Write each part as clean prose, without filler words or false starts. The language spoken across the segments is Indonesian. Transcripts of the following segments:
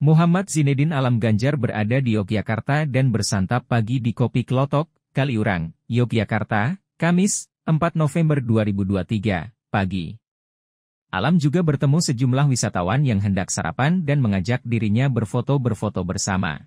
Muhammad Zinedine Alam Ganjar berada di Yogyakarta dan bersantap pagi di Kopi Klotok, Kaliurang, Yogyakarta, Kamis, 4 November 2023, pagi. Alam juga bertemu sejumlah wisatawan yang hendak sarapan dan mengajak dirinya berfoto bersama.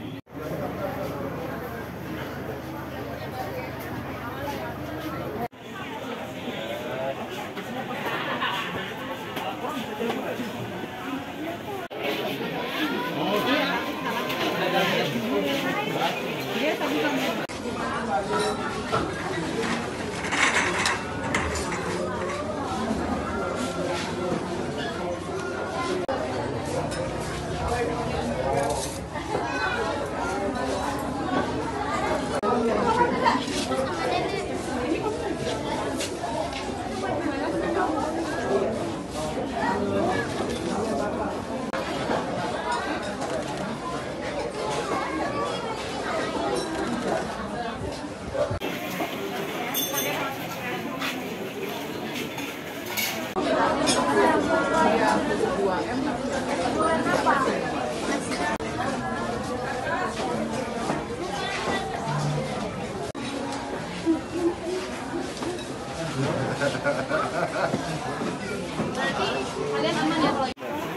Kalian aman ya kalau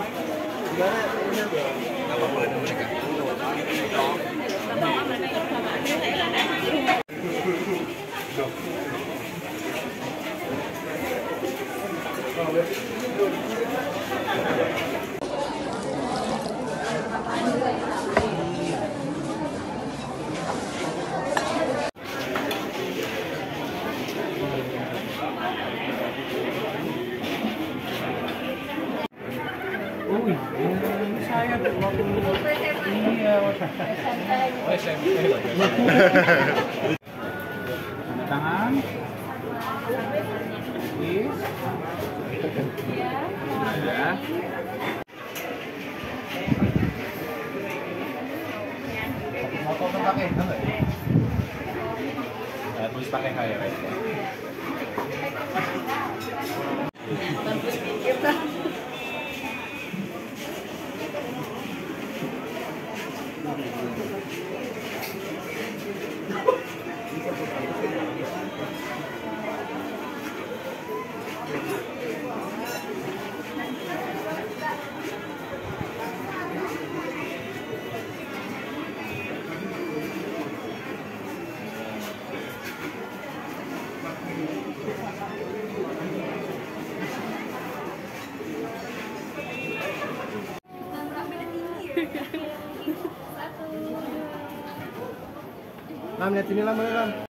saya tuh waktu iya SMP tanda tangan ya motor pakai enggak ya tulis pakai H ya Lam, lihat sini Lam,